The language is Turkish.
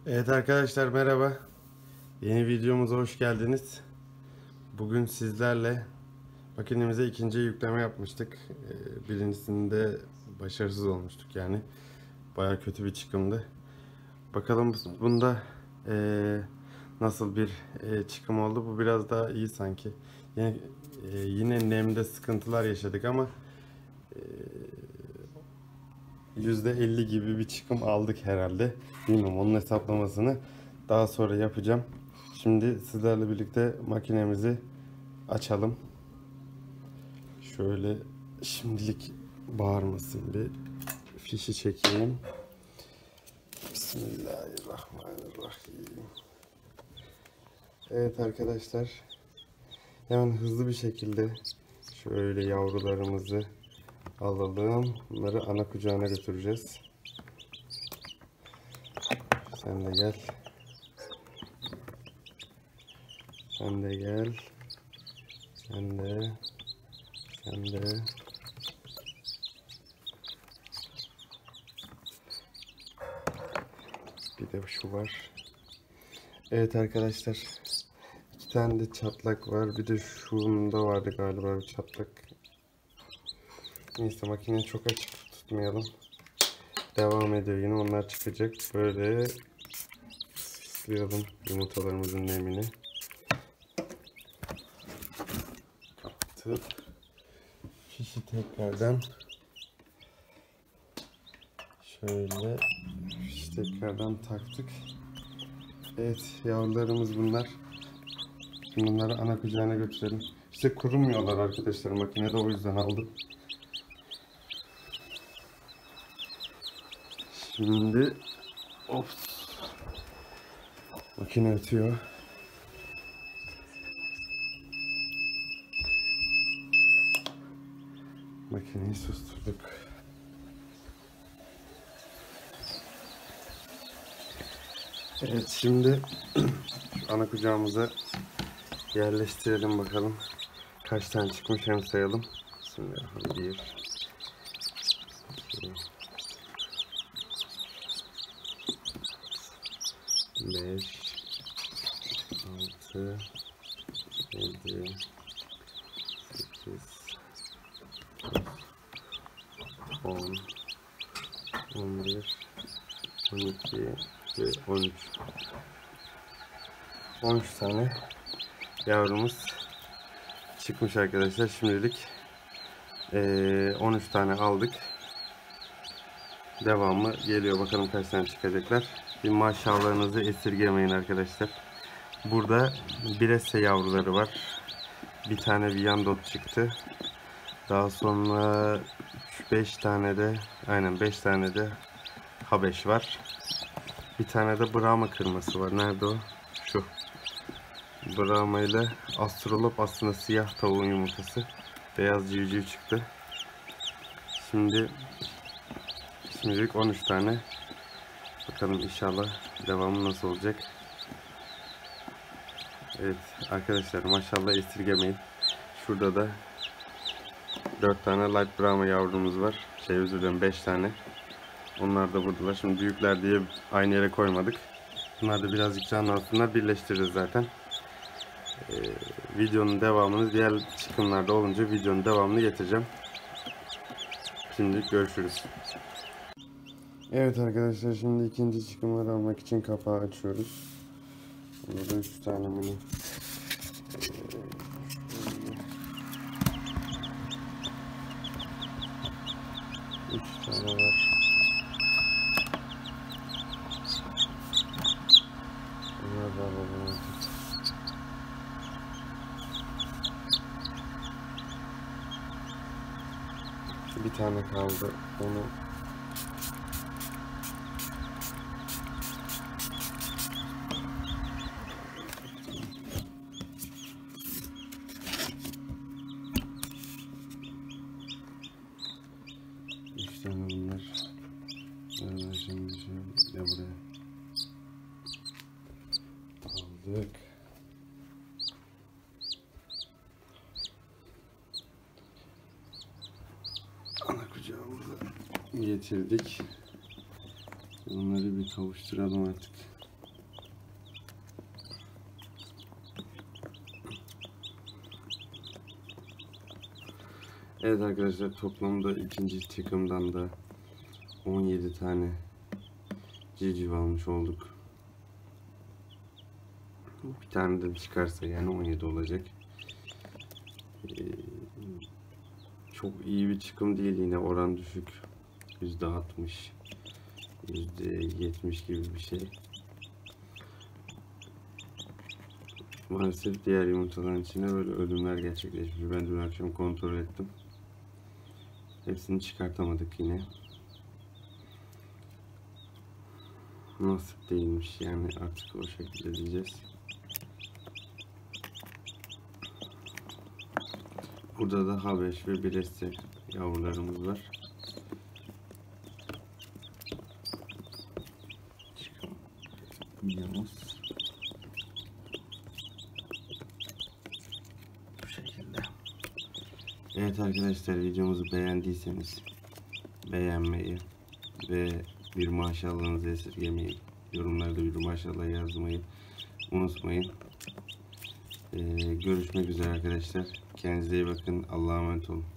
Evet arkadaşlar, merhaba. Yeni videomuza hoş geldiniz. Bugün sizlerle makinemize ikinci yükleme yapmıştık. Birincisinde başarısız olmuştuk yani. Baya kötü bir çıkımdı. Bakalım bunda nasıl bir çıkım oldu. Bu biraz daha iyi sanki. Yine nemde sıkıntılar yaşadık ama %50 gibi bir çıkım aldık herhalde. Bilmiyorum, onun hesaplamasını daha sonra yapacağım. Şimdi sizlerle birlikte makinemizi açalım. Şöyle şimdilik bağırmasın, bir fişi çekeyim. Bismillahirrahmanirrahim. Evet arkadaşlar, hemen hızlı bir şekilde şöyle yavrularımızı alalım. Bunları ana kucağına götüreceğiz. Sen de gel. Sen de gel. Sen de. Sen de. Bir de şu var. Evet arkadaşlar. İki tane de çatlak var. Bir de şunda vardı galiba bir çatlak. Neyse, makineyi çok açık tutmayalım. Devam ediyor, yine onlar çıkacak. Böyle ıslayalım yumurtalarımızın nemini. Kaptık. Fişi tekrardan şöyle tekrardan taktık. Evet, yavrularımız bunlar. Şimdi bunları ana kucağına götürelim. İşte kurumuyorlar arkadaşlar makinede, o yüzden aldım. Şimdi makine ötüyor. Makineyi susturduk. Evet, şimdi şu ana kucağımıza yerleştirelim bakalım. Kaç tane çıkmış hem sayalım. Bismillahirrahmanirrahim. 1, 2, 5, 6, 7, 8, 10, 11, 12 ve 13. 13 tane yavrumuz çıkmış arkadaşlar. Şimdilik 13 tane aldık. Devamı geliyor. Bakalım kaç tane çıkacaklar. Bir maşallahınızı esirgemeyin arkadaşlar. Burada Bresse yavruları var. Bir tane Wyandotte çıktı. Daha sonra 5 tane de, aynen 5 tane de Habeş var. Bir tane de Brahma kırması var. Nerede o? Şu. Brahma ile Astrolop, aslında siyah tavuğun yumurtası. Beyaz civciv çıktı. Şimdilik 13 tane. Bakalım inşallah devamı nasıl olacak. Evet arkadaşlar, maşallah esirgemeyin. Şurada da 4 tane Light Brahma yavrumuz var. Özür dilerim, 5 tane. Onlar da buradalar. Şimdi büyükler diye aynı yere koymadık. Bunlar da birazcık canlansınlar, birleştiririz zaten. Videonun devamını diğer çıkımlarda olunca videonun devamını getireceğim. Şimdilik görüşürüz. Evet arkadaşlar, şimdi ikinci çıkımları almak için kapağı açıyoruz. Burada 3 tane mini 3 tane var. Bunlar da alalım artık. Bir tane kaldı. Onu bunlar. Şimdi de buraya aldık. Ana kucağımıza getirdik. Onları bir kavuşturalım artık. Evet arkadaşlar, toplamda ikinci çıkımdan da 17 tane civciv almış olduk. Bir tane de çıkarsa yani 17 olacak. Çok iyi bir çıkım değil, yine oran düşük. %60, %70 gibi bir şey. Maalesef diğer yumurtaların içine böyle ölümler gerçekleşmiş. Ben dün akşam kontrol ettim. Hepsini çıkartamadık yine. Nasip değilmiş yani, artık o şekilde diyeceğiz. Burada da Habeş ve Biresi yavrularımız var. Yavuz. Bu şekilde. Evet arkadaşlar, videomuzu beğendiyseniz beğenmeyi ve bir maşallahınızı esirgemeyin. Yorumlarda bir maşallah yazmayı unutmayın. Görüşmek üzere arkadaşlar. Kendinize iyi bakın. Allah'a emanet olun.